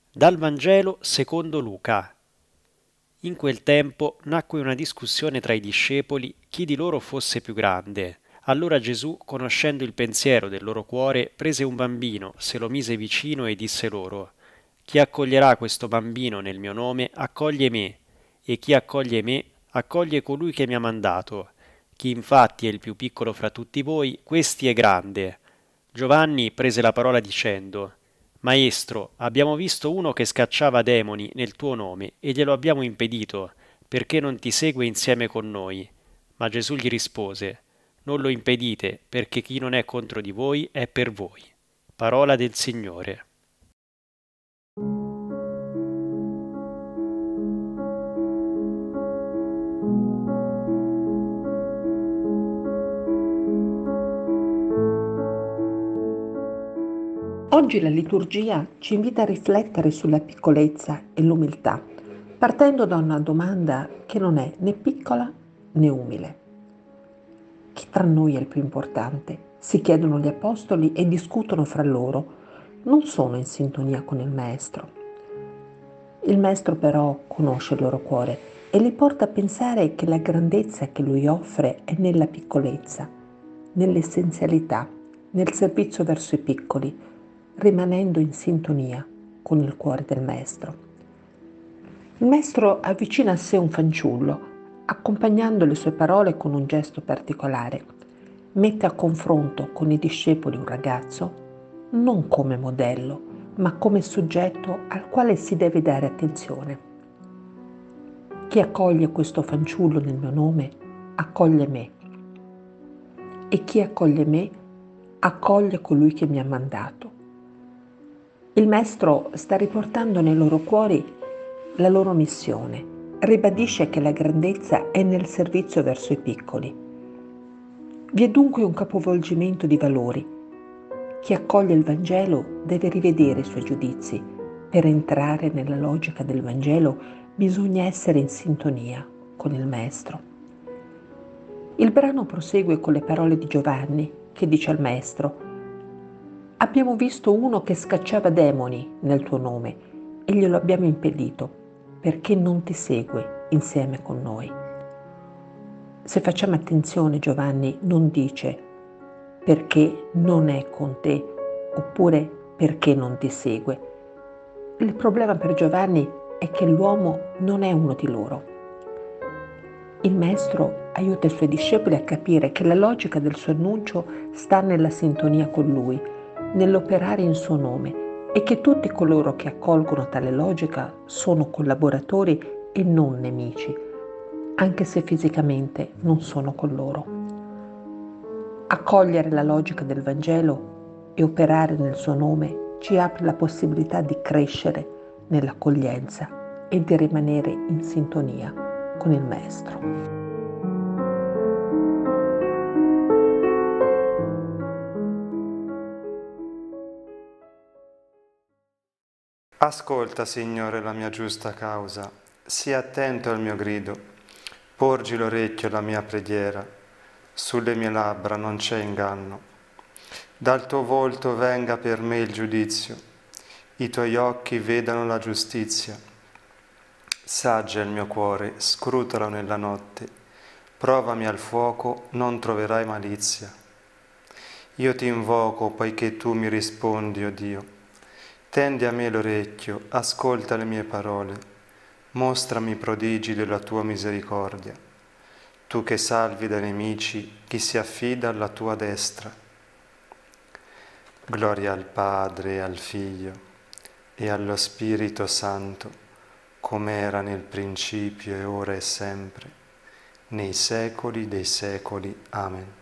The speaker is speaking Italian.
Dal Vangelo secondo Luca. In quel tempo nacque una discussione tra i discepoli chi di loro fosse più grande. Allora Gesù, conoscendo il pensiero del loro cuore, prese un bambino, se lo mise vicino e disse loro: Chi accoglierà questo bambino nel mio nome, accoglie me, e chi accoglie me, accoglie colui che mi ha mandato. Chi infatti è il più piccolo fra tutti voi, questi è grande. Giovanni prese la parola dicendo: Maestro, abbiamo visto uno che scacciava demoni nel tuo nome e glielo abbiamo impedito, perché non ti segue insieme con noi. Ma Gesù gli rispose: Non lo impedite, perché chi non è contro di voi è per voi. Parola del Signore. Oggi la liturgia ci invita a riflettere sulla piccolezza e l'umiltà, partendo da una domanda che non è né piccola né umile. Chi tra noi è il più importante? Si chiedono gli apostoli e discutono fra loro. Non sono in sintonia con il Maestro. Il Maestro però conosce il loro cuore e li porta a pensare che la grandezza che lui offre è nella piccolezza, nell'essenzialità, nel servizio verso i piccoli, rimanendo in sintonia con il cuore del Maestro. Il Maestro avvicina a sé un fanciullo, accompagnando le sue parole con un gesto particolare. Mette a confronto con i discepoli un ragazzo, non come modello, ma come soggetto al quale si deve dare attenzione. Chi accoglie questo fanciullo nel mio nome, accoglie me. E chi accoglie me, accoglie colui che mi ha mandato. Il Maestro sta riportando nei loro cuori la loro missione. Ribadisce che la grandezza è nel servizio verso i piccoli. Vi è dunque un capovolgimento di valori. Chi accoglie il Vangelo deve rivedere i suoi giudizi. Per entrare nella logica del Vangelo bisogna essere in sintonia con il Maestro. Il brano prosegue con le parole di Giovanni, che dice al Maestro: Abbiamo visto uno che scacciava demoni nel tuo nome e glielo abbiamo impedito, perché non ti segue insieme con noi. Se facciamo attenzione, Giovanni non dice perché non è con te oppure perché non ti segue. Il problema per Giovanni è che l'uomo non è uno di loro. Il Maestro aiuta i suoi discepoli a capire che la logica del suo annuncio sta nella sintonia con lui, nell'operare in suo nome, e che tutti coloro che accolgono tale logica sono collaboratori e non nemici, anche se fisicamente non sono con loro. Accogliere la logica del Vangelo e operare nel suo nome ci apre la possibilità di crescere nell'accoglienza e di rimanere in sintonia con il Maestro. Ascolta, Signore, la mia giusta causa, sii attento al mio grido, porgi l'orecchio alla mia preghiera, sulle mie labbra non c'è inganno. Dal tuo volto venga per me il giudizio, i tuoi occhi vedano la giustizia. Saggia il mio cuore, scrutalo nella notte, provami al fuoco, non troverai malizia. Io ti invoco poiché tu mi rispondi, o Dio. Tendi a me l'orecchio, ascolta le mie parole, mostrami i prodigi della tua misericordia. Tu che salvi dai nemici chi si affida alla tua destra. Gloria al Padre, al Figlio e allo Spirito Santo, come era nel principio e ora e sempre, nei secoli dei secoli. Amen.